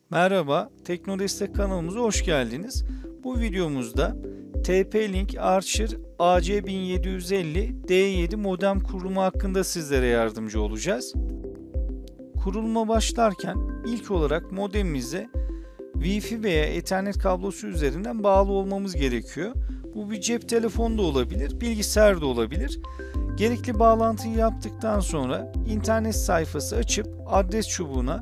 Merhaba, Teknodestek kanalımıza hoş geldiniz. Bu videomuzda TP-Link Archer AC1750D7 modem kurulumu hakkında sizlere yardımcı olacağız. Kuruluma başlarken ilk olarak modemimize Wi-Fi veya Ethernet kablosu üzerinden bağlı olmamız gerekiyor. Bu bir cep telefonu da olabilir, bilgisayar da olabilir. Gerekli bağlantıyı yaptıktan sonra internet sayfası açıp adres çubuğuna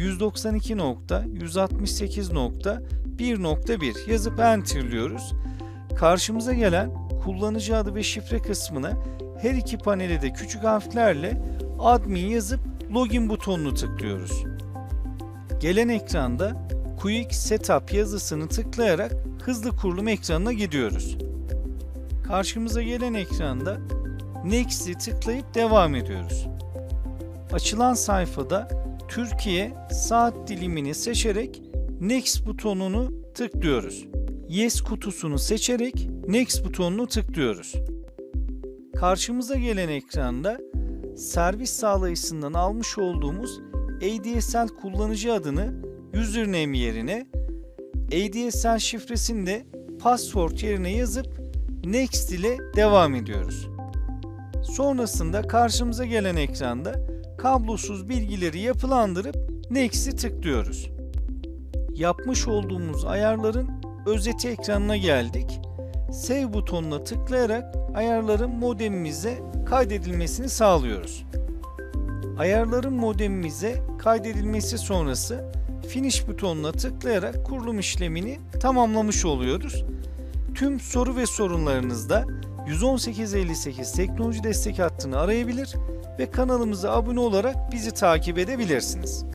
192.168.1.1 yazıp enterliyoruz. Karşımıza gelen kullanıcı adı ve şifre kısmına her iki panele de küçük harflerle admin yazıp login butonunu tıklıyoruz. Gelen ekranda Quick Setup yazısını tıklayarak hızlı kurulum ekranına gidiyoruz. Karşımıza gelen ekranda Next'i tıklayıp devam ediyoruz. Açılan sayfada Türkiye saat dilimini seçerek Next butonunu tıklıyoruz. Yes kutusunu seçerek Next butonunu tıklıyoruz. Karşımıza gelen ekranda servis sağlayıcısından almış olduğumuz ADSL kullanıcı adını username yerine, ADSL şifresini de password yerine yazıp Next ile devam ediyoruz. Sonrasında karşımıza gelen ekranda kablosuz bilgileri yapılandırıp Next'i tıklıyoruz. Yapmış olduğumuz ayarların özeti ekranına geldik. Save butonuna tıklayarak ayarların modemimize kaydedilmesini sağlıyoruz. Ayarların modemimize kaydedilmesi sonrası Finish butonuna tıklayarak kurulum işlemini tamamlamış oluyoruz. Tüm soru ve sorunlarınızda 11858 teknoloji destek hattını arayabilir ve kanalımıza abone olarak bizi takip edebilirsiniz.